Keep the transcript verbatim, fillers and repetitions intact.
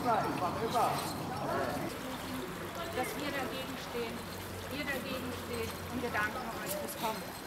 dass wir dagegen stehen, ihr dagegen steht und wir danken euch fürs Kommen.